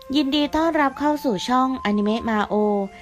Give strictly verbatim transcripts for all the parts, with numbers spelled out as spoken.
ยินดีต้อนรับเข้าสู่ช่องอนิเมะมาโอ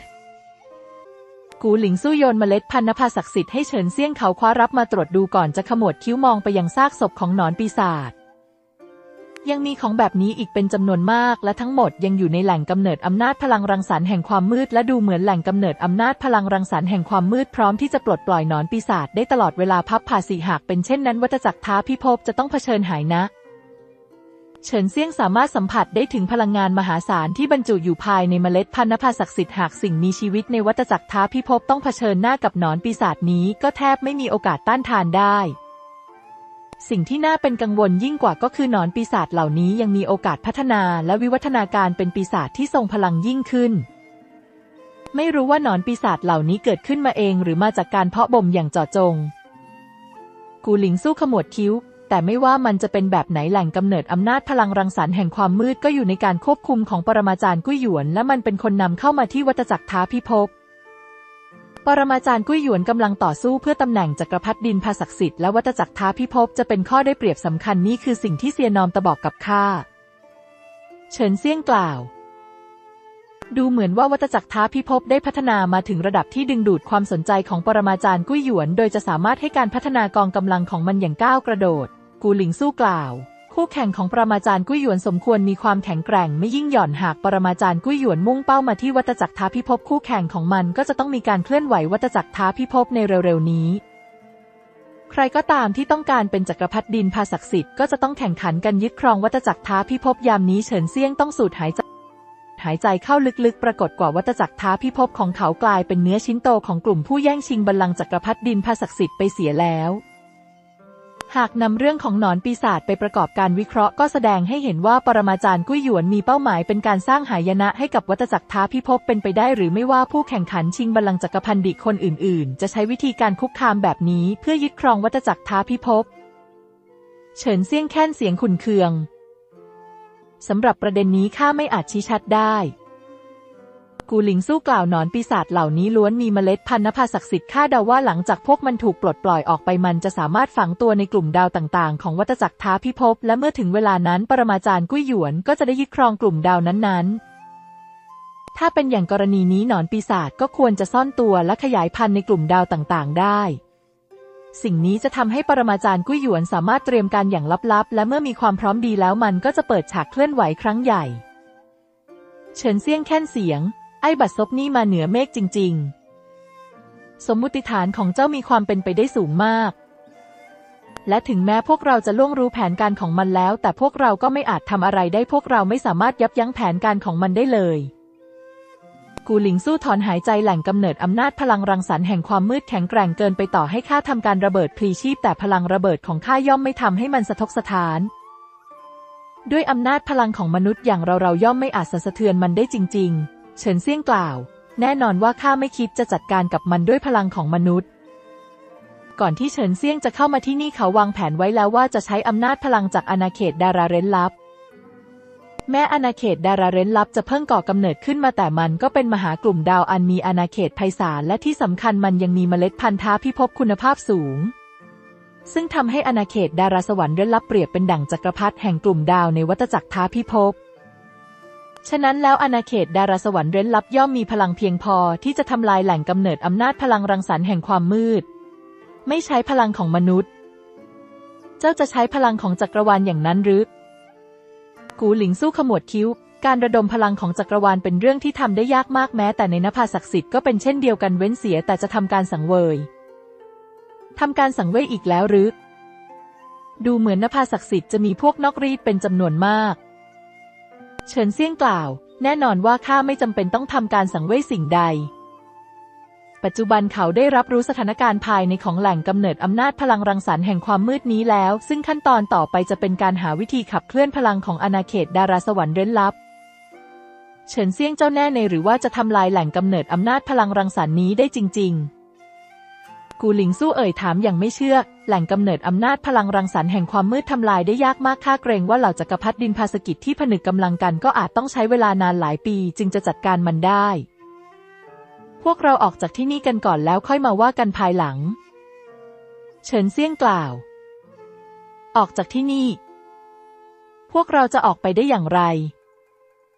กูหลิงสู้โยนเมล็ดพันธุ์นภาศักดิ์สิทธิ์ให้เฉินเซี่ยงเขาคว้ารับมาตรวจดูก่อนจะขมวดคิ้วมองไปยังซากศพของหนอนปีศาจยังมีของแบบนี้อีกเป็นจำนวนมากและทั้งหมดยังอยู่ในแหล่งกำเนิดอำนาจพลังรังสรรค์แห่งความมืดและดูเหมือนแหล่งกำเนิดอำนาจพลังรังสรรค์แห่งความมืดพร้อมที่จะปลดปล่อยหนอนปีศาจได้ตลอดเวลาพับผ่าสิหากเป็นเช่นนั้นวัฏจักรท้าพิภพจะต้องเผชิญหายนะเฉินเซี่ยงสามารถสัมผัสได้ถึงพลังงานมหาศาลที่บรรจุอยู่ภายในเมล็ดพันธุ์นภาศักดิ์สิทธิ์หากสิ่งมีชีวิตในวัฏจักรท้าพิภพต้องเผชิญหน้ากับหนอนปีศาจนี้ก็แทบไม่มีโอกาสต้านทานได้สิ่งที่น่าเป็นกังวลยิ่งกว่าก็คือหนอนปีศาจเหล่านี้ยังมีโอกาสพัฒนาและวิวัฒนาการเป็นปีศาจที่ทรงพลังยิ่งขึ้นไม่รู้ว่าหนอนปีศาจเหล่านี้เกิดขึ้นมาเองหรือมาจากการเพาะบ่มอย่างเจาะจงกูหลิงสู้ขมวดคิ้วแต่ไม่ว่ามันจะเป็นแบบไหนแหล่งกำเนิดอำนาจพลังรังสรรค์แห่งความมืดก็อยู่ในการควบคุมของปรมาจารย์กุ้ยหยวนและมันเป็นคนนำเข้ามาที่วัฏจักรท้าพิภพปรมาจารย์กุ้ยหยวนกำลังต่อสู้เพื่อตำแหน่งจักรพรรดิดินภาศักดิ์สิทธิ์และวัฏจักรท้าพิภพจะเป็นข้อได้เปรียบสำคัญนี่คือสิ่งที่เซียนอมตะบอกกับข้าเฉินเซี่ยงกล่าวดูเหมือนว่าวัฏจักรท้าพิภพได้พัฒนามาถึงระดับที่ดึงดูดความสนใจของปรมาจารย์กุ้ยหยวนโดยจะสามารถให้การพัฒนากองกำลังของมันอย่างก้าวกระโดดกูหลิงสู้กล่าวคู่แข่งของปรมาจารย์กุ้ยหยวนสมควรมีความแข็งแกร่งไม่ยิ่งหย่อนหากปรมาจารย์กุ้ยหยวนมุ่งเป้ามาที่วัฏจักรท้าพิภพคู่แข่งของมันก็จะต้องมีการเคลื่อนไหววัฏจักรท้าพิภพในเร็วๆนี้ใครก็ตามที่ต้องการเป็นจักรพรรดิดินภาศักดิ์สิทธิ์ก็จะต้องแข่งขันกันยึดครองวัฏจักรท้าพิภพยามนี้เฉินเซี่ยงต้องสูดหายใจหายใจเข้าลึกๆปรากฏกว่าวัฏจักรท้าพิภพของเขากลายเป็นเนื้อชิ้นโตของกลุ่มผู้แย่งชิงบัลลังก์จักรพรรดิดินภาศักดิ์สิทธิ์ไปเสียแล้วหากนำเรื่องของหนอนปีศาจไปประกอบการวิเคราะห์ก็แสดงให้เห็นว่าปรมาจารย์กุ้ยหยวนมีเป้าหมายเป็นการสร้างหายนะให้กับวัฏจักรท้าพิภพเป็นไปได้หรือไม่ว่าผู้แข่งขันชิงบัลลังก์จักรพรรดิคนอื่นๆจะใช้วิธีการคุกคามแบบนี้เพื่อยึดครองวัฏจักรท้าพิภพเฉินเซี่ยงแค่นเสียงขุ่นเคืองสำหรับประเด็นนี้ข้าไม่อาจชี้ชัดได้กูหลิงสู้กล่าวหนอนปีศาจเหล่านี้ล้วนมีเมล็ดพันธุ์นภาศักดิ์สิทธิ์ข้าเดาว่าหลังจากพวกมันถูกปลดปล่อยออกไปมันจะสามารถฝังตัวในกลุ่มดาวต่างๆของวัฏจักรท้าพิภพและเมื่อถึงเวลานั้นปรมาจารย์กุ้ยหยวนก็จะได้ยึดครองกลุ่มดาวนั้นๆถ้าเป็นอย่างกรณีนี้หนอนปีศาจก็ควรจะซ่อนตัวและขยายพันธุ์ในกลุ่มดาวต่างๆได้สิ่งนี้จะทำให้ปรมาจารย์กุ้ยหยวนสามารถเตรียมการอย่างลับๆและเมื่อมีความพร้อมดีแล้วมันก็จะเปิดฉากเคลื่อนไหวครั้งใหญ่เฉินเซี่ยงแค่นเสียงไอ้บัดซบนี่มาเหนือเมฆจริงๆสมมุติฐานของเจ้ามีความเป็นไปได้สูงมากและถึงแม้พวกเราจะล่วงรู้แผนการของมันแล้วแต่พวกเราก็ไม่อาจทำอะไรได้พวกเราไม่สามารถยับยั้งแผนการของมันได้เลยกูหลิงสู้ถอนหายใจแหล่งกำเนิดอำนาจพลังรังสรรค์แห่งความมืดแข็งแกร่งเกินไปต่อให้ข้าทำการระเบิดพลีชีพแต่พลังระเบิดของข้าย่อมไม่ทำให้มันสะทกสะท้านด้วยอำนาจพลังของมนุษย์อย่างเราเราย่อมไม่อาจสั่นสะเทือนมันได้จริงๆเฉินเซี่ยงกล่าวแน่นอนว่าข้าไม่คิดจะจัดการกับมันด้วยพลังของมนุษย์ก่อนที่เฉินเซี่ยงจะเข้ามาที่นี่เขาวางแผนไว้แล้วว่าจะใช้อำนาจพลังจากอาณาเขตดาราเร้นลับแม้อาณาเขตดาราเร้นลับจะเพิ่งก่อกำเนิดขึ้นมาแต่มันก็เป็นมหากลุ่มดาวอันมีอาณาเขตไพศาลและที่สำคัญมันยังมีเมล็ดพันธุ์ท้าพิภพคุณภาพสูงซึ่งทำให้อาณาเขตดาราสวรรค์เร้นลับเปรียบเป็นดั่งจักรพรรดิแห่งกลุ่มดาวในวัฏจักรท้าพิภพฉะนั้นแล้วอาณาเขตดาราสวรรค์เร้นลับย่อมมีพลังเพียงพอที่จะทำลายแหล่งกำเนิดอำนาจพลังรังสรรค์แห่งความมืดไม่ใช้พลังของมนุษย์เจ้าจะใช้พลังของจักรวาลอย่างนั้นหรือกูหลิงสู้ขมวดคิ้วการระดมพลังของจักรวาลเป็นเรื่องที่ทำได้ยากมากแม้แต่ในนภาศักดิ์สิทธิ์ก็เป็นเช่นเดียวกันเว้นเสียแต่จะทำการสังเวยทำการสังเวยอีกแล้วหรือดูเหมือนนภาศักดิ์สิทธิ์จะมีพวกนอกรีดเป็นจำนวนมากเฉินเซี่ยงกล่าวแน่นอนว่าข้าไม่จำเป็นต้องทำการสังเวยสิ่งใดปัจจุบันเขาได้รับรู้สถานการณ์ภายในของแหล่งกำเนิดอำนาจพลังรังสรรค์แห่งความมืดนี้แล้วซึ่งขั้นตอนต่อไปจะเป็นการหาวิธีขับเคลื่อนพลังของอาณาเขตดาราสวรรค์เร้นลับเฉินเซี่ยงเจ้าแน่ในหรือว่าจะทำลายแหล่งกำเนิดอำนาจพลังรังสรรค์นี้ได้จริงๆกูหลิงสู้เอ่ยถามอย่างไม่เชื่อแหล่งกำเนิดอำนาจพลังรังสรรค์แห่งความมืดทำลายได้ยากมากข้าเกรงว่าเหล่าจักรพรรดิดินภาสกิจที่ผนึกกำลังกันก็อาจต้องใช้เวลานานหลายปีจึงจะจัดการมันได้พวกเราออกจากที่นี่กันก่อนแล้วค่อยมาว่ากันภายหลังเฉินเซี่ยงกล่าวออกจากที่นี่พวกเราจะออกไปได้อย่างไร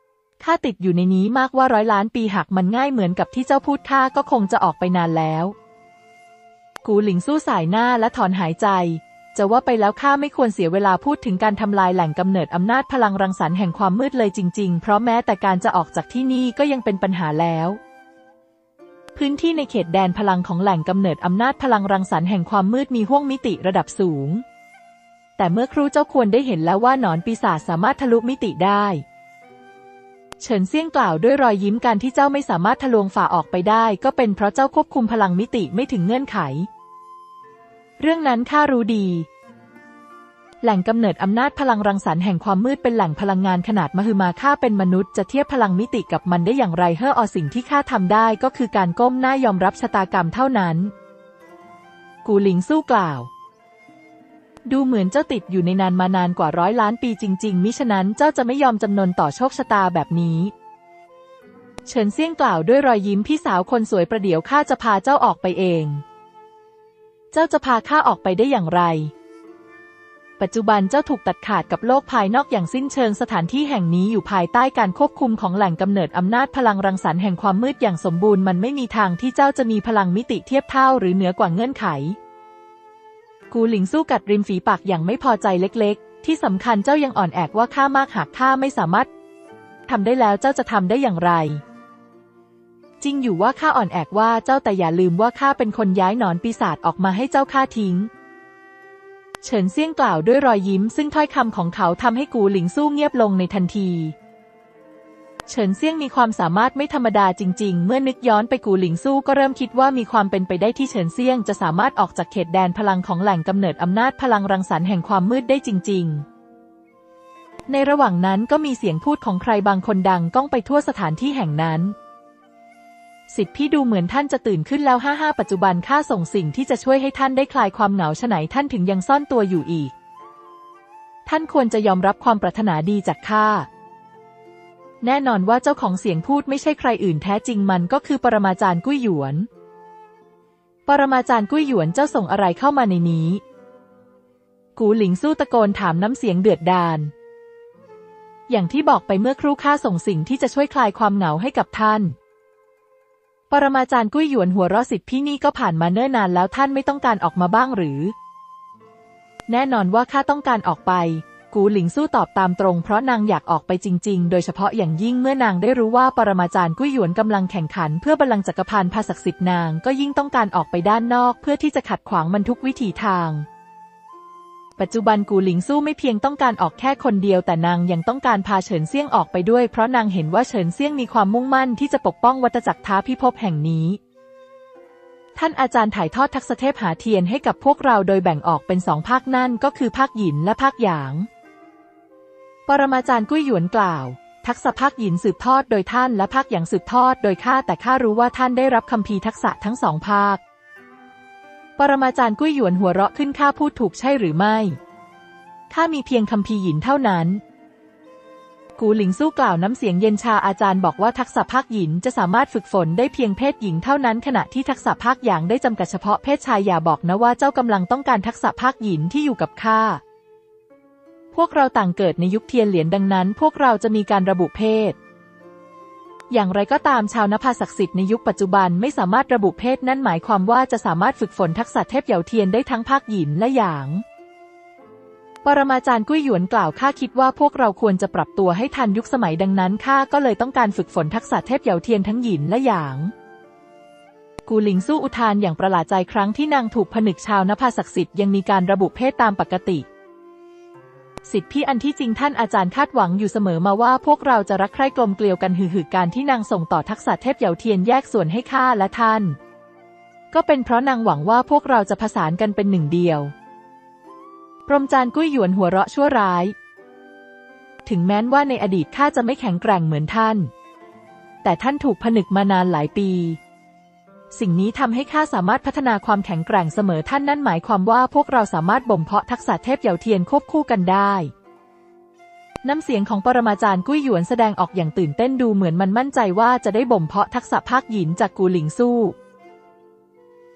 ข้าติดอยู่ในนี้มากว่าร้อยล้านปีหากมันง่ายเหมือนกับที่เจ้าพูดข้าก็คงจะออกไปนานแล้วกูหลิงสู้สายหน้าและถอนหายใจจะว่าไปแล้วข้าไม่ควรเสียเวลาพูดถึงการทำลายแหล่งกำเนิดอำนาจพลังรังสรรค์แห่งความมืดเลยจริงๆเพราะแม้แต่การจะออกจากที่นี่ก็ยังเป็นปัญหาแล้วพื้นที่ในเขตแดนพลังของแหล่งกำเนิดอำนาจพลังรังสรรค์แห่งความมืดมีห้วงมิติระดับสูงแต่เมื่อครู่เจ้าควรได้เห็นแล้วว่าหนอนปีศาจสามารถทะลุมิติได้เฉินเซี่ยงกล่าวด้วยรอยยิ้มการที่เจ้าไม่สามารถทะลวงฝ่าออกไปได้ก็เป็นเพราะเจ้าควบคุมพลังมิติไม่ถึงเงื่อนไขเรื่องนั้นข้ารู้ดีแหล่งกำเนิดอำนาจพลังรังสรรค์แห่งความมืดเป็นแหล่งพลังงานขนาดมหึมาข้าเป็นมนุษย์จะเทียบพลังมิติกับมันได้อย่างไรเฮ่ออสิ่งที่ข้าทำได้ก็คือการก้มหน้ายอมรับชะตากรรมเท่านั้นกูหลิงสู้กล่าวดูเหมือนเจ้าติดอยู่ในนานมานานกว่าร้อยล้านปีจริงๆมิฉะนั้นเจ้าจะไม่ยอมจำนนต่อโชคชะตาแบบนี้เฉินเซี่ยงกล่าวด้วยรอยยิ้มพี่สาวคนสวยประเดี๋ยวข้าจะพาเจ้าออกไปเองเจ้าจะพาข้าออกไปได้อย่างไรปัจจุบันเจ้าถูกตัดขาดกับโลกภายนอกอย่างสิ้นเชิงสถานที่แห่งนี้อยู่ภายใต้การควบคุมของแหล่งกำเนิดอำนาจพลังรังสรรค์แห่งความมืดอย่างสมบูรณ์มันไม่มีทางที่เจ้าจะมีพลังมิติเทียบเท่าหรือเหนือกว่าเงื่อนไขกูหลิงสู้กัดริมฝีปากอย่างไม่พอใจเล็กๆที่สำคัญเจ้ายังอ่อนแอว่าข้ามากหากข้าไม่สามารถทำได้แล้วเจ้าจะทำได้อย่างไรจริงอยู่ว่าข้าอ่อนแอว่าเจ้าแต่อย่าลืมว่าข้าเป็นคนย้ายหนอนปีศาจออกมาให้เจ้าฆ่าทิ้งเฉินเซี่ยงกล่าวด้วยรอยยิ้มซึ่งถ้อยคำของเขาทำให้กูหลิงสู้เงียบลงในทันทีเฉินเซี่ยงมีความสามารถไม่ธรรมดาจริงๆเมื่อนึกย้อนไปกูหลิงสู้ก็เริ่มคิดว่ามีความเป็นไปได้ที่เฉินเซี่ยงจะสามารถออกจากเขตแดนพลังของแหล่งกำเนิดอำนาจพลังรังสรรค์แห่งความมืดได้จริงๆในระหว่างนั้นก็มีเสียงพูดของใครบางคนดังก้องไปทั่วสถานที่แห่งนั้นสิทธิพี่ดูเหมือนท่านจะตื่นขึ้นแล้วห้าห้าปัจจุบันข้าส่งสิ่งที่จะช่วยให้ท่านได้คลายความเหงาฉะไหนท่านถึงยังซ่อนตัวอยู่อีกท่านควรจะยอมรับความปรารถนาดีจากข้าแน่นอนว่าเจ้าของเสียงพูดไม่ใช่ใครอื่นแท้จริงมันก็คือปรมาจารย์กุ้ยหยวนปรมาจารย์กุ้ยหยวนเจ้าส่งอะไรเข้ามาในนี้กูหลิงสู้ตะโกนถามน้ำเสียงเดือดดาลอย่างที่บอกไปเมื่อครู่ข้าส่งสิ่งที่จะช่วยคลายความเหงาให้กับท่านปรมาจารย์กุ้ยหยวนหัวเราะสิทธิ์พี่นี่ก็ผ่านมาเนิ่นนานแล้วท่านไม่ต้องการออกมาบ้างหรือแน่นอนว่าข้าต้องการออกไปกูหลิงสู้ตอบตามตรงเพราะนางอยากออกไปจริงๆโดยเฉพาะอย่างยิ่งเมื่อนางได้รู้ว่าปรมาจารย์กุ้ยหยวนกำลังแข่งขันเพื่อบัลลังก์จักรพรรดิภาศักดิ์สิทธิ์นางก็ยิ่งต้องการออกไปด้านนอกเพื่อที่จะขัดขวางมันทุกวิถีทางปัจจุบันกูหลิงสู้ไม่เพียงต้องการออกแค่คนเดียวแต่นางยังต้องการพาเฉินเซี่ยงออกไปด้วยเพราะนางเห็นว่าเฉินเซี่ยงมีความมุ่งมั่นที่จะปกป้องวัฏจักรท้าพิภพแห่งนี้ท่านอาจารย์ถ่ายทอดทักษะเทพหาเทียนให้กับพวกเราโดยแบ่งออกเป็นสองภาคนั่นก็คือภาคหยินและภาคหยางปรมาจารย์กุ้ยหยวนกล่าวทักษะภาคหยินสืบทอดโดยท่านและภาคหยางสืบทอดโดยข้าแต่ข้ารู้ว่าท่านได้รับคัมภีร์ทักษะทั้งสองภาคปรมาจารย์กุ้ยหยวนหัวเราะขึ้นข้าพูดถูกใช่หรือไม่ข้ามีเพียงคัมภีร์หยินเท่านั้นกูหลิงสู้กล่าวน้ำเสียงเย็นชาอาจารย์บอกว่าทักษะภาคหยินจะสามารถฝึกฝนได้เพียงเพศหญิงเท่านั้นขณะที่ทักษะภาคหยางได้จำกัดเฉพาะเพศชายอย่าบอกนะว่าเจ้ากำลังต้องการทักษะภาคหยินที่อยู่กับข้าพวกเราต่างเกิดในยุคเทียนเหรียญดังนั้นพวกเราจะมีการระบุเพศอย่างไรก็ตามชาวนภาศักดิ์สิทธิ์ในยุคปัจจุบันไม่สามารถระบุเพศนั่นหมายความว่าจะสามารถฝึกฝนทักษะเทพเหยาเทียนได้ทั้งภาคหยินและหยางปรมาจารย์กุ้ยหยวนกล่าวข้าคิดว่าพวกเราควรจะปรับตัวให้ทันยุคสมัยดังนั้นข้าก็เลยต้องการฝึกฝนทักษะเทพเหยาเทียนทั้งหยินและหยางกูหลิงสู้อุทานอย่างประหลาดใจครั้งที่นางถูกผนึกชาวนภาศักดิ์สิทธิ์ยังมีการระบุเพศตามปกติสิทธิพี่อันที่จริงท่านอาจารย์คาดหวังอยู่เสมอมาว่าพวกเราจะรักใคร่กลมเกลียวกันหือๆการที่นางส่งต่อทักษะเทพเหยาเทียนแยกส่วนให้ข้าและท่านก็เป็นเพราะนางหวังว่าพวกเราจะผสานกันเป็นหนึ่งเดียวปรมจารย์กุ้ยหยวนหัวเราะชั่วร้ายถึงแม้ว่าในอดีตข้าจะไม่แข็งแกร่งเหมือนท่านแต่ท่านถูกผนึกมานานหลายปีสิ่งนี้ทำให้ข้าสามารถพัฒนาความแข็งแกร่งเสมอท่านนั่นหมายความว่าพวกเราสามารถบ่มเพาะทักษะเทพเหยาเทียนควบคู่กันได้น้ำเสียงของปรมาจารย์กุ้ยหยวนแสดงออกอย่างตื่นเต้นดูเหมือนมันมั่นใจว่าจะได้บ่มเพาะทักษะภาคหยินจากกูหลิงสู้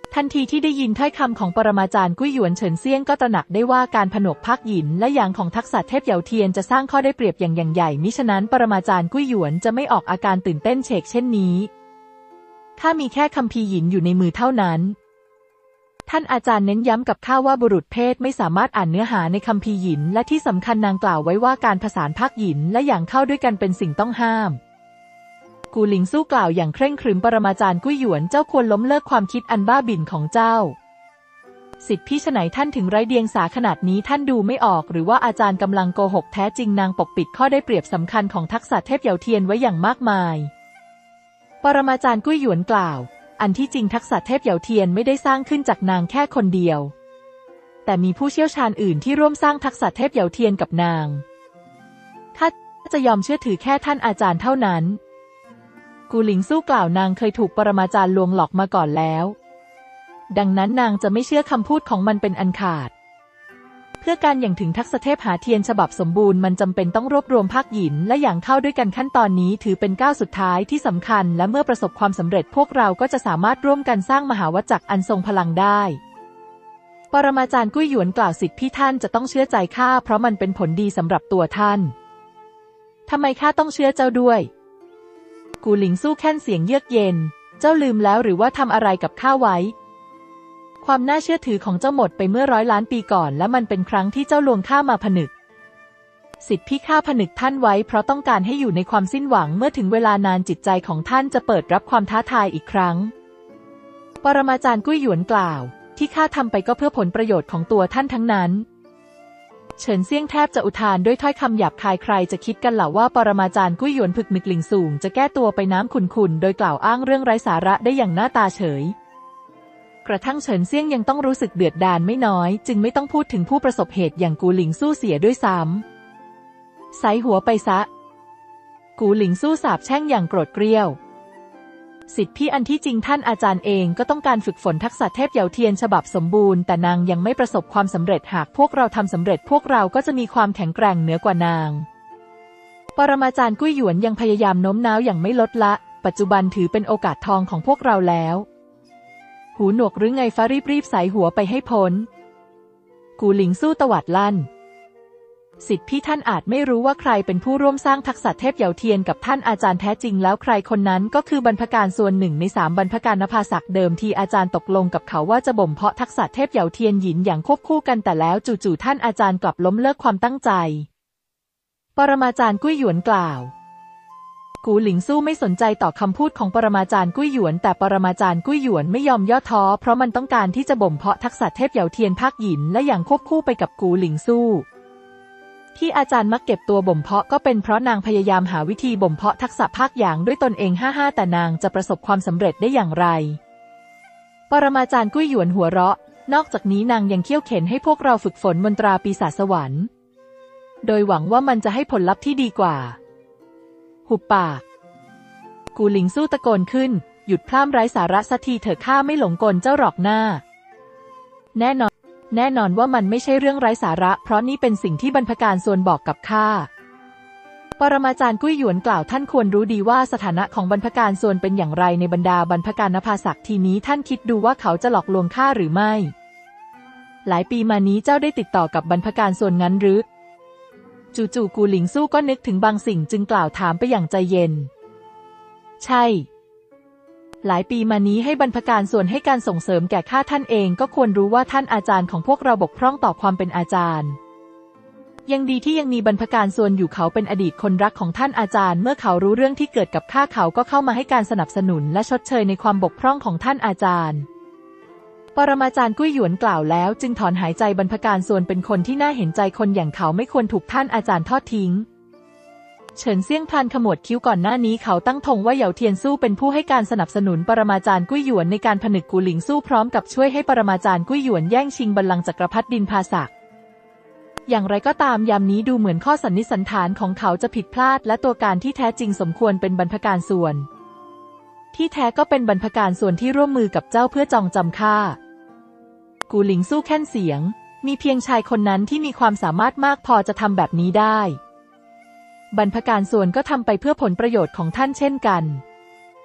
ทันทีที่ได้ยินถ้อยคำของปรมาจารย์กุ้ยหยวนเฉินเซี่ยงก็ตระหนักได้ว่าการผนวกพรรคหยินและหยางของทักษะเทพเหยาเทียนจะสร้างข้อได้เปรียบอย่างอย่างใหญ่มิฉะนั้นปรมาจารย์กุ้ยหยวนจะไม่ออกอาการตื่นเต้นเฉกเช่นนี้ข้ามีแค่คัมภีร์หยินอยู่ในมือเท่านั้นท่านอาจารย์เน้นย้ำกับข้าว่าบุรุษเพศไม่สามารถอ่านเนื้อหาในคัมภีร์หยินและที่สำคัญนางกล่าวไว้ว่าการผสานพรรคหยินและหยางเข้าด้วยกันเป็นสิ่งต้องห้ามกูหลิงสู้กล่าวอย่างเคร่งครึมปรมาจารย์กุ้ยหยวนเจ้าควรล้มเลิกความคิดอันบ้าบิ่นของเจ้าสิทธิพี่ฉไนท่านถึงไร้เดียงสาขนาดนี้ท่านดูไม่ออกหรือว่าอาจารย์กำลังโกหกแท้จริงนางปกปิดข้อได้เปรียบสำคัญของทักษะเทพเหยาเทียนไว้อย่างมากมายปรมาจารย์กุ้ยหยวนกล่าวอันที่จริงทักษะเทพเหยาเทียนไม่ได้สร้างขึ้นจากนางแค่คนเดียวแต่มีผู้เชี่ยวชาญอื่นที่ร่วมสร้างทักษะเทพเหยาเทียนกับนางข้าจะยอมเชื่อถือแค่ท่านอาจารย์เท่านั้นกูหลิงสู้กล่าวนางเคยถูกปรมาจารย์ลวงหลอกมาก่อนแล้วดังนั้นนางจะไม่เชื่อคำพูดของมันเป็นอันขาดเพื่อการอย่างถึงทักษะเทพหาเทียนฉบับสมบูรณ์มันจำเป็นต้องรวบรวมพรรคหยินและหยางเข้าด้วยกันขั้นตอนนี้ถือเป็นก้าวสุดท้ายที่สำคัญและเมื่อประสบความสำเร็จพวกเราก็จะสามารถร่วมกันสร้างมหาวัจักรอันทรงพลังได้ปรมาจารย์กุ้ยหยวนกล่าวสิทธิพี่ท่านจะต้องเชื่อใจข้าเพราะมันเป็นผลดีสำหรับตัวท่านทำไมข้าต้องเชื่อเจ้าด้วยกูหลิงสู้แค่นเสียงเยือกเย็นเจ้าลืมแล้วหรือว่าทำอะไรกับข้าไว้ความน่าเชื่อถือของเจ้าหมดไปเมื่อร้อยล้านปีก่อนและมันเป็นครั้งที่เจ้าลวงข้ามาผนึกสิทธิพี่ข้าผนึกท่านไว้เพราะต้องการให้อยู่ในความสิ้นหวังเมื่อถึงเวลานานจิตใจของท่านจะเปิดรับความท้าทายอีกครั้งปรมาจารย์กุ้ยหยวนกล่าวที่ข้าทำไปก็เพื่อผลประโยชน์ของตัวท่านทั้งนั้นเฉินเซี่ยงแทบจะอุทานด้วยถ้อยคำหยาบคายใครจะคิดกันล่ะว่าปรมาจารย์กุ้ยหยวนผึกหนึกหลิงสูงจะแก้ตัวไปน้ำขุ่นๆโดยกล่าวอ้างเรื่องไร้สาระได้อย่างหน้าตาเฉยกระทั่งเฉินเซี่ยงยังต้องรู้สึกเดือดดาลไม่น้อยจึงไม่ต้องพูดถึงผู้ประสบเหตุอย่างกูหลิงสู้เสียด้วยซ้ำใส่หัวไปซะกูหลิงสู้สาปแช่งอย่างโกรธเกรี้ยวสิทธิพี่อันที่จริงท่านอาจารย์เองก็ต้องการฝึกฝนทักษะเทพเหยาเทียนฉบับสมบูรณ์แต่นางยังไม่ประสบความสำเร็จหากพวกเราทำสำเร็จพวกเราก็จะมีความแข็งแกร่งเหนือกว่านางปรมาจารย์กุ้ยหยวนยังพยายามโน้มน้าวอย่างไม่ลดละปัจจุบันถือเป็นโอกาสทองของพวกเราแล้วหูหนวกหรือไงฟ้ารีบๆใส่หัวไปให้พ้นกูหลิงสู้ตวาดลั่นสิทธิพี่ท่านอาจไม่รู้ว่าใครเป็นผู้ร่วมสร้างทักษะเทพเหยาเทียนกับท่านอาจารย์แท้จริงแล้วใครคนนั้นก็คือบรรพการส่วนหนึ่งในสามบรรพการนภาศักดิ์เดิมทีอาจารย์ตกลงกับเขาว่าจะบ่มเพาะทักษะเทพเหยาเทียนหยินอย่างควบคู่กันแต่แล้วจู่ๆท่านอาจารย์กลับล้มเลิกความตั้งใจปรมาจารย์กุ้ยหยวนกล่าวกูหลิงสู้ไม่สนใจต่อคำพูดของปรมาจารย์กุ้ยหยวนแต่ปรมาจารย์กุ้ยหยวนไม่ยอมย่อท้อเพราะมันต้องการที่จะบ่มเพาะทักษะเทพเหยาเทียนภาคหยินและอย่างควบคู่ไปกับกูหลิงสู้ที่อาจารย์มักเก็บตัวบ่มเพาะก็เป็นเพราะนางพยายามหาวิธีบ่มเพาะทักษะภาคหยางด้วยตนเองห้าห้าแต่นางจะประสบความสำเร็จได้อย่างไรปรมาจารย์กุ้ยหยวนหัวเราะนอกจากนี้นางยังเคี่ยวเข็นให้พวกเราฝึกฝนมนตราปีศาจสวรรค์โดยหวังว่ามันจะให้ผลลัพธ์ที่ดีกว่าหุบปากกูหลิงสู้ตะโกนขึ้นหยุดพร่ำไร้สาระสักทีเถอะข้าไม่หลงกลเจ้าหรอกหน้าแน่นอนแน่นอนว่ามันไม่ใช่เรื่องไร้สาระเพราะนี่เป็นสิ่งที่บรรพการส่วนบอกกับข้าปรมาจารย์กุ้ยหยวนกล่าวท่านควรรู้ดีว่าสถานะของบรรพการส่วนเป็นอย่างไรในบรรดาบรรพการนภาศักดิ์ทีนี้ท่านคิดดูว่าเขาจะหลอกลวงข้าหรือไม่หลายปีมานี้เจ้าได้ติดต่อกับบรรพการส่วนงั้นหรือจู่ๆกูหลิงสู้ก็นึกถึงบางสิ่งจึงกล่าวถามไปอย่างใจเย็นใช่หลายปีมานี้ให้บรรพการส่วนให้การส่งเสริมแก่ข้าท่านเองก็ควรรู้ว่าท่านอาจารย์ของพวกเราบกพร่องต่อความเป็นอาจารย์ยังดีที่ยังมีบรรพการส่วนอยู่เขาเป็นอดีตคนรักของท่านอาจารย์เมื่อเขารู้เรื่องที่เกิดกับข้าเขาก็เข้ามาให้การสนับสนุนและชดเชยในความบกพร่องของท่านอาจารย์ปรมาจารย์กุ้ยหยวนกล่าวแล้วจึงถอนหายใจบรรพการส่วนเป็นคนที่น่าเห็นใจคนอย่างเขาไม่ควรถูกท่านอาจารย์ทอดทิ้งเฉินเซี่ยงพลันขมวดคิ้วก่อนหน้านี้เขาตั้งธงว่าเหยาเทียนสู้เป็นผู้ให้การสนับสนุนปรมาจารย์กุ้ยหยวนในการผนึกกูหลิงสู้พร้อมกับช่วยให้ปรมาจารย์กุ้ยหยวนแย่งชิงบัลลังก์จักรพรรดิดินภาศักดิ์อย่างไรก็ตามยามนี้ดูเหมือนข้อสันนิษฐานของเขาจะผิดพลาดและตัวการที่แท้จริงสมควรเป็นบรรพการส่วนที่แท้ก็เป็นบรรพการส่วนที่ร่วมมือกับเจ้าเพื่อจองจำข้ากูหลิงสู้แค่นเสียงมีเพียงชายคนนั้นที่มีความสามารถมากพอจะทำแบบนี้ได้บรรพการส่วนก็ทำไปเพื่อผลประโยชน์ของท่านเช่นกัน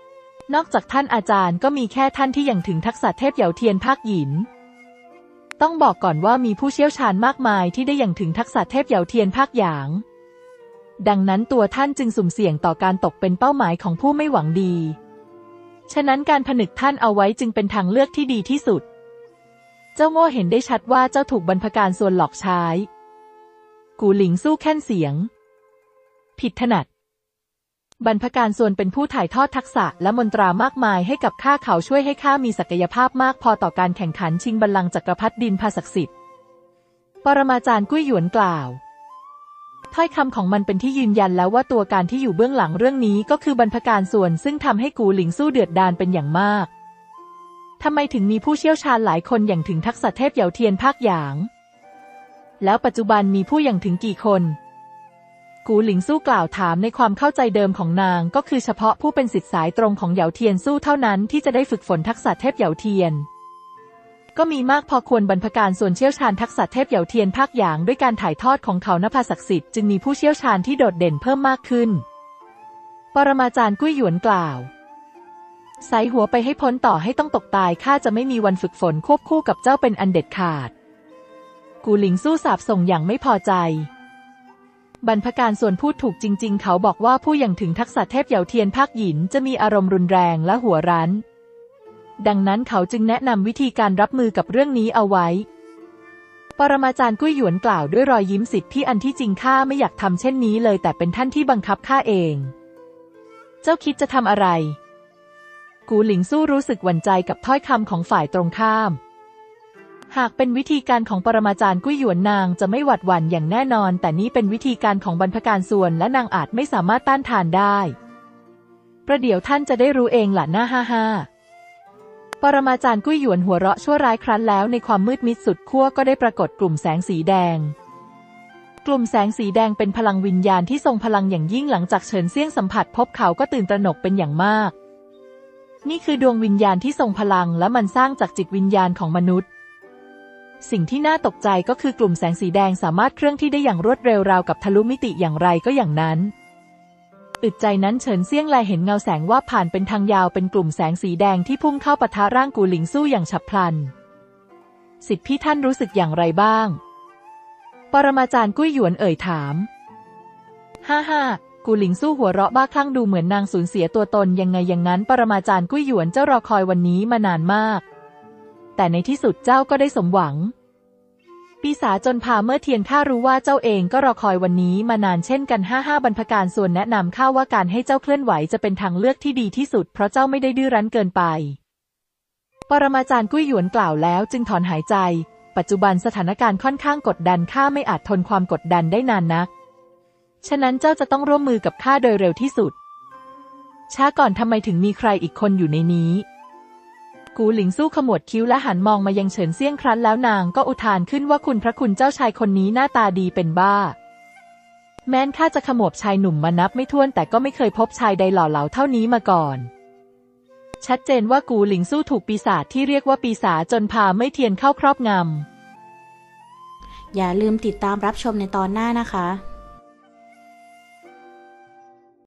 นอกจากท่านอาจารย์ก็มีแค่ท่านที่ยังถึงทักษะเทพเหยาเทียนภาคหยินต้องบอกก่อนว่ามีผู้เชี่ยวชาญมากมายที่ได้ยังถึงทักษะเทพเหยาเทียนภาคหยางดังนั้นตัวท่านจึงสุ่มเสี่ยงต่อการตกเป็นเป้าหมายของผู้ไม่หวังดีฉะนั้นการผนึกท่านเอาไว้จึงเป็นทางเลือกที่ดีที่สุดเจ้าโง่เห็นได้ชัดว่าเจ้าถูกบรรพการส่วนหลอกใช้กูหลิงสู้แค่นเสียงผิดถนัดบรรพการส่วนเป็นผู้ถ่ายทอดทักษะและมนตรามากมายให้กับข้าเขาช่วยให้ข้ามีศักยภาพมากพอต่อการแข่งขันชิงบัลลังก์จักรพรรดิดินพาศักดิ์สิทธิ์ปรมาจารย์กุ้ยหยวนกล่าวถ้อยคำของมันเป็นที่ยืนยันแล้วว่าตัวการที่อยู่เบื้องหลังเรื่องนี้ก็คือบรรพการส่วนซึ่งทำให้กูหลิงสู้เดือดดาลเป็นอย่างมากทำไมถึงมีผู้เชี่ยวชาญหลายคนอย่างถึงทักษะเทพเหยาเทียนภาคหยางแล้วปัจจุบันมีผู้อย่างถึงกี่คนกูหลิงสู้กล่าวถามในความเข้าใจเดิมของนางก็คือเฉพาะผู้เป็นศิษย์สายตรงของเหยาเทียนสู้เท่านั้นที่จะได้ฝึกฝนทักษะเทพเหยาเทียนก็มีมากพอควรบรรพการส่วนเชี่ยวชาญทักษะเทพเหยาเทียนภาคหยางด้วยการถ่ายทอดของเขานภาศักดิ์สิทธิ์จึงมีผู้เชี่ยวชาญที่โดดเด่นเพิ่มมากขึ้นปรมาจารย์กุ้ยหยวนกล่าวใส่หัวไปให้พ้นต่อให้ต้องตกตายข้าจะไม่มีวันฝึกฝนควบคู่กับเจ้าเป็นอันเด็ดขาดกูหลิงสู้สาบส่งอย่างไม่พอใจบรรพการส่วนพูดถูกจริงๆเขาบอกว่าผู้ยังถึงทักษะเทพเหยาเทียนภาคหยินจะมีอารมณ์รุนแรงและหัวรั้นดังนั้นเขาจึงแนะนำวิธีการรับมือกับเรื่องนี้เอาไว้ปรมาจารย์กุ้ยหยวนกล่าวด้วยรอยยิ้มสิทธิ์ที่อันที่จริงข้าไม่อยากทำเช่นนี้เลยแต่เป็นท่านที่บังคับข้าเองเจ้าคิดจะทำอะไรกูหลิงสู้รู้สึกหวั่นใจกับถ้อยคำของฝ่ายตรงข้ามหากเป็นวิธีการของปรมาจารย์กุ้ยหยวนนางจะไม่หวั่นหวั่นอย่างแน่นอนแต่นี้เป็นวิธีการของบรรพการส่วนและนางอาจไม่สามารถต้านทานได้ประเดี๋ยวท่านจะได้รู้เองล่ะหน้าฮ่าฮ่าปรมาจารย์กุ้ยหยวนหัวเราะชั่วร้ายครั้นแล้วในความมืดมิดสุดขั้วก็ได้ปรากฏกลุ่มแสงสีแดงกลุ่มแสงสีแดงเป็นพลังวิญญาณที่ทรงพลังอย่างยิ่งหลังจากเฉินเซี่ยงสัมผัสพบเขาก็ตื่นตระหนกเป็นอย่างมากนี่คือดวงวิญญาณที่ทรงพลังและมันสร้างจากจิตวิญญาณของมนุษย์สิ่งที่น่าตกใจก็คือกลุ่มแสงสีแดงสามารถเคลื่อนที่ได้อย่างรวดเร็วราวกับทะลุมิติอย่างไรก็อย่างนั้นอึดใจนั้นเฉินเซี่ยงแลเห็นเงาแสงว่าผ่านเป็นทางยาวเป็นกลุ่มแสงสีแดงที่พุ่งเข้าปะทะร่างกูหลิงสู้อย่างฉับพลันสิทธิพี่ท่านรู้สึกอย่างไรบ้างปรมาจารย์กุ้ยหยวนเอ่ยถามฮ่าฮ่ากูหลิงสู้หัวเราะบ้าคลั่งดูเหมือนนางสูญเสียตัวตนยังไงอย่างนั้นปรมาจารย์กุ้ยหยวนเจ้ารอคอยวันนี้มานานมากแต่ในที่สุดเจ้าก็ได้สมหวังปีศาจจนพาเมื่อเทียนข้ารู้ว่าเจ้าเองก็รอคอยวันนี้มานานเช่นกันห้าห้าบรรพการส่วนแนะนำข้าว่าการให้เจ้าเคลื่อนไหวจะเป็นทางเลือกที่ดีที่สุดเพราะเจ้าไม่ได้ดื้อรั้นเกินไปปรมาจารย์กุ้ยหยวนกล่าวแล้วจึงถอนหายใจปัจจุบันสถานการณ์ค่อนข้างกดดันข้าไม่อาจทนความกดดันได้นานนักฉะนั้นเจ้าจะต้องร่วมมือกับข้าโดยเร็วที่สุดช้าก่อนทำไมถึงมีใครอีกคนอยู่ในนี้กูหลิงสู้ขมวดคิ้วและหันมองมายังเฉินเซี่ยงครั้นแล้วนางก็อุทานขึ้นว่าคุณพระคุณเจ้าชายคนนี้หน้าตาดีเป็นบ้าแม้นข้าจะขมวดชายหนุ่มมานับไม่ถ้วนแต่ก็ไม่เคยพบชายใดหล่อเหลาเท่านี้มาก่อนชัดเจนว่ากูหลิงสู้ถูกปีศาจที่เรียกว่าปีศาจจนพาไม่เทียนเข้าครอบงำอย่าลืมติดตามรับชมในตอนหน้านะคะ